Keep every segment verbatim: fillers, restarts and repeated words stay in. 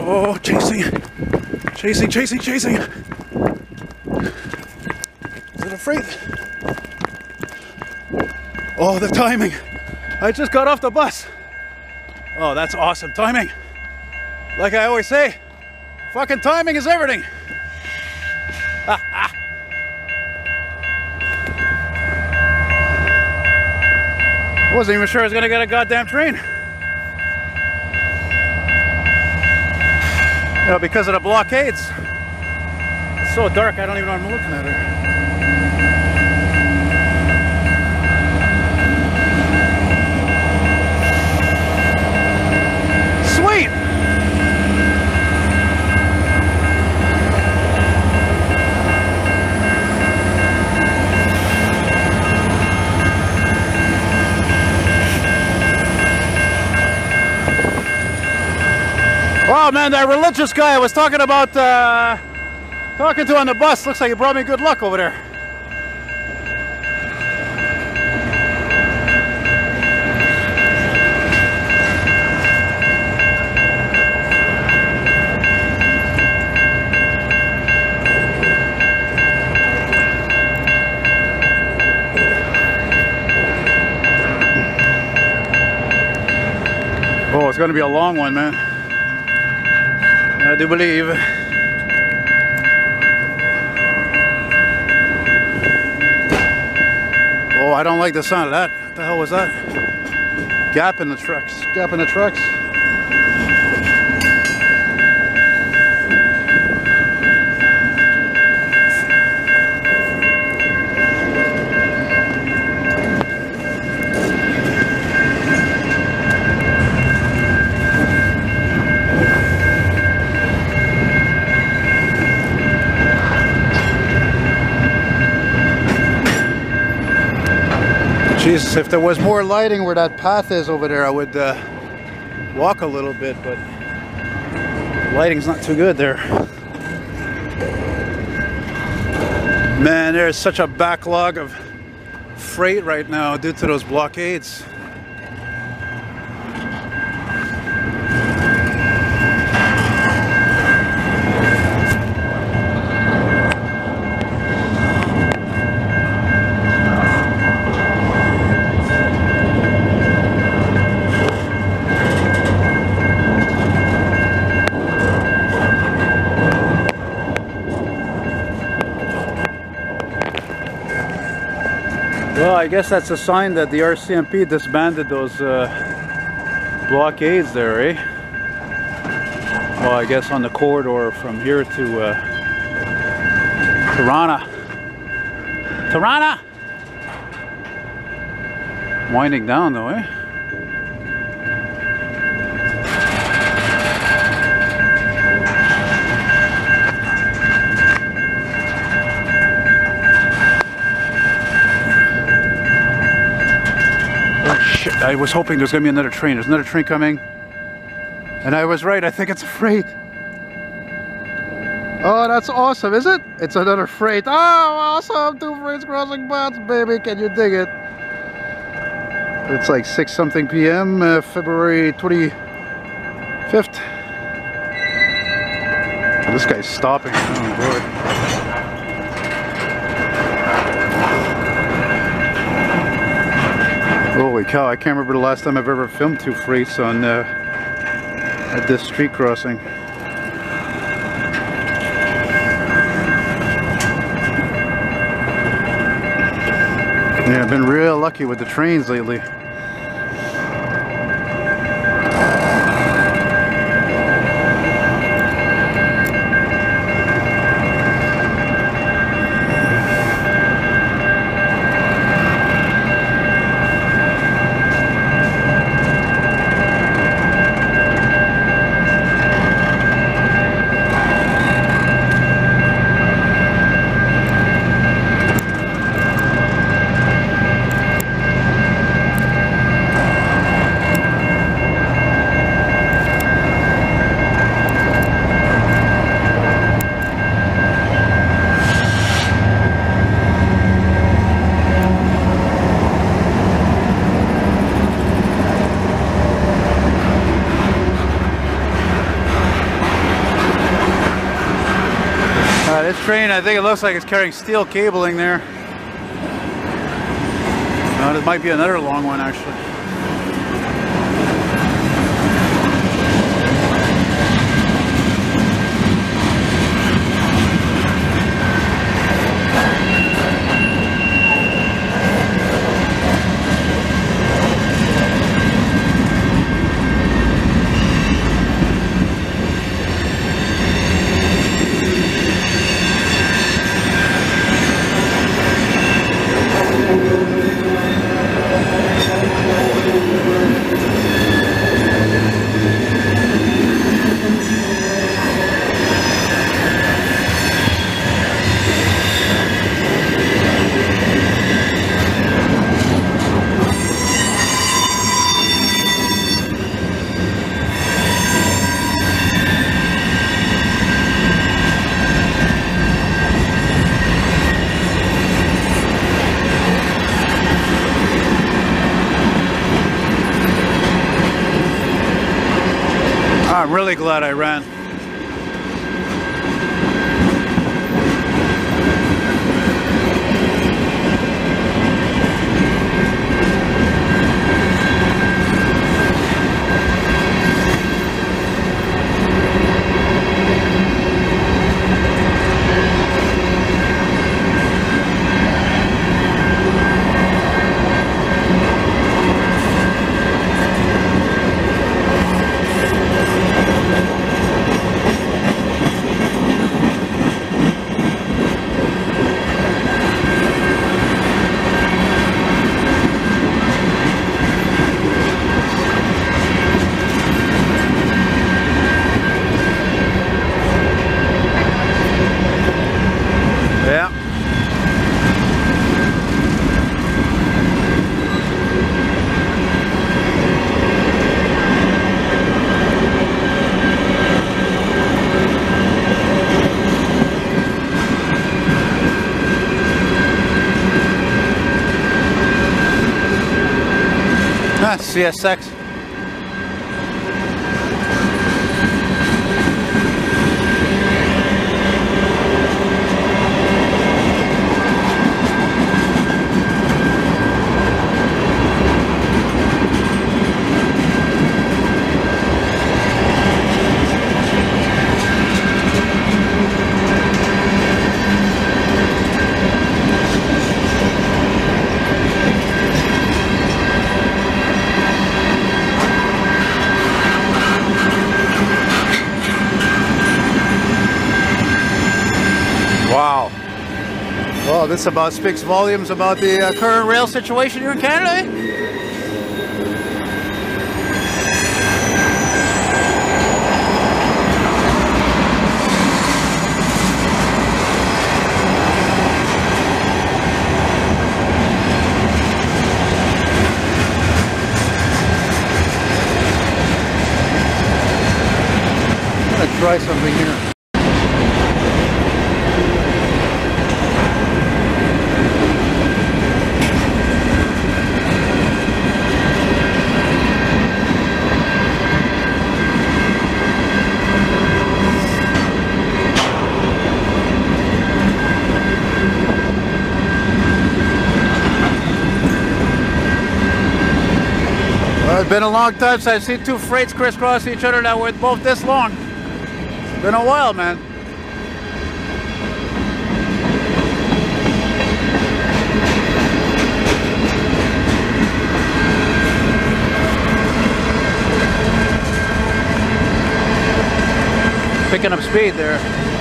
Oh, chasing, chasing, chasing, chasing. Is it a freight? Oh, the timing. I just got off the bus. Oh, that's awesome timing. Like I always say, fucking timing is everything. I wasn't even sure I was gonna get a goddamn train. You know, because of the blockades. It's so dark, I don't even know what I'm looking at her. Sweet! Oh man, that religious guy I was talking about, uh, talking to on the bus, looks like he brought me good luck over there. Oh, it's gonna be a long one, man. I do believe. Oh, I don't like the sound of that. What the hell was that? Gap in the trucks. Gap in the trucks. Jesus, if there was more lighting where that path is over there, I would uh, walk a little bit, but the lighting's not too good there. Man, there's such a backlog of freight right now due to those blockades. Well, I guess that's a sign that the R C M P disbanded those uh, blockades there, eh? Well, I guess on the corridor from here to uh, Tirana. Tirana! Winding down though, eh? I was hoping there's gonna be another train. There's another train coming. And I was right, I think it's a freight. Oh, that's awesome, is it? It's another freight. Oh, awesome! Two freights crossing paths, baby. Can you dig it? It's like six something p m, uh, February twenty-fifth. This guy's stopping. Oh, boy. Holy cow, I can't remember the last time I've ever filmed two freights on uh, at this street crossing. Yeah, I've been real lucky with the trains lately. this train, I think it looks like it's carrying steel cabling there. No, this might be another long one actually. I'm really glad I ran. C S X. Wow. Well, this about speaks volumes about the uh, current rail situation here in Canada, eh? I'm gonna try something here. Well, it's been a long time since I've seen two freights crisscross each other that were both this long. It's been a while, man. Picking up speed there.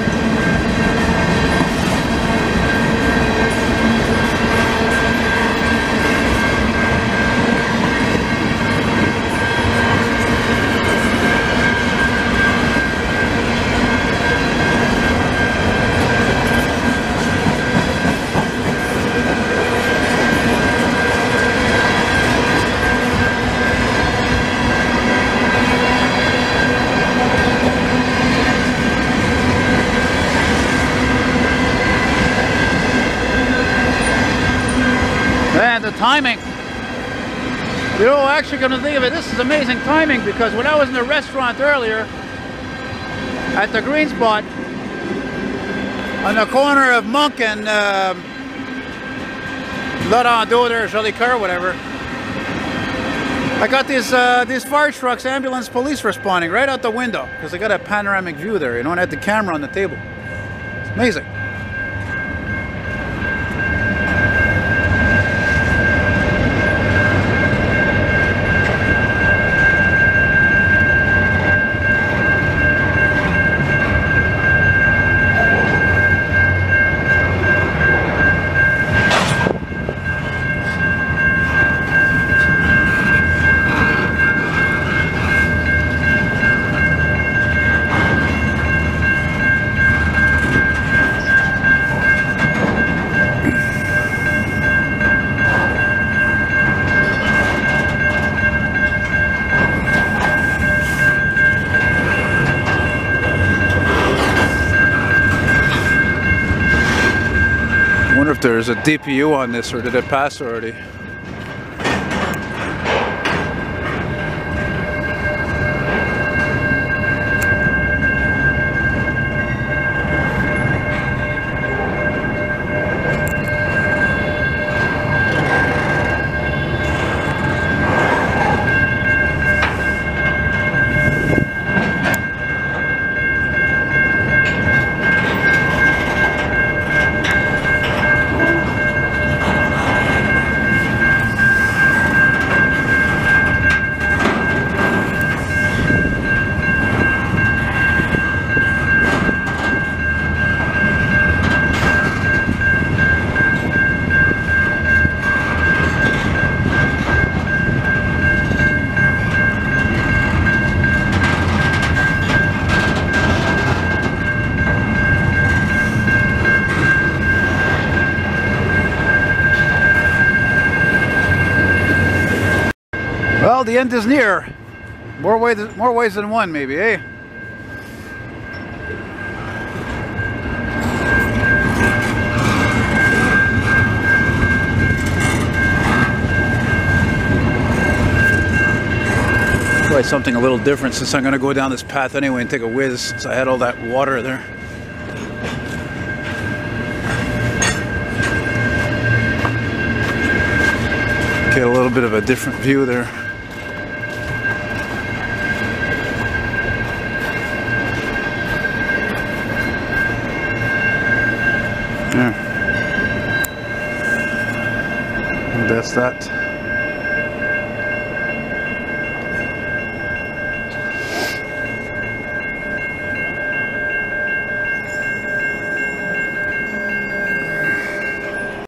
The timing, you know, actually going to think of it, this is amazing timing, because when I was in the restaurant earlier at the Green Spot, on the corner of Monk and uh, Laurent Dauder, Jolicoeur, whatever. I got these uh, these fire trucks, ambulance, police responding right out the window because they got a panoramic view there. You know, and I had the camera on the table. It's amazing. I wonder if there's a D P U on this, or did it pass already? Well, the end is near. More ways, more ways than one, maybe, eh? Try something a little different since I'm going to go down this path anyway and take a whiz since I had all that water there. Get a little bit of a different view there. Yeah. And that's that.